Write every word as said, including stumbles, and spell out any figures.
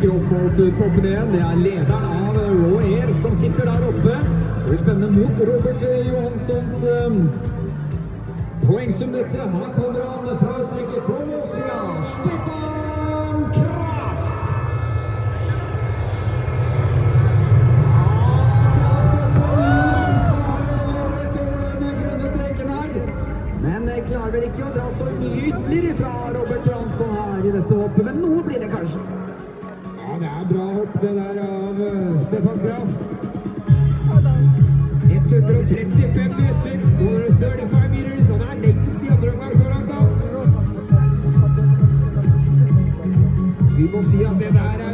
rykker opp mot toppen igjen. Det er lederen av Raw Air som sitter der oppe. Det blir spennende mot Robert Johanssons um, poengsum dette. Her kommer han fra Østerrike, fra Austria, Stefan Kraft. Men jeg klarer vel ikke å dra så mye ytterligere fra Robert Johansson her i dette hoppet, men noe blir det kanskje. Ja, det er bra hopp det der av uh, Stefan Kraft. ett hundre trettifem meter, one hundred thirty-five meters, han er lengst i andre omgang så langt da. Vi må si at det der er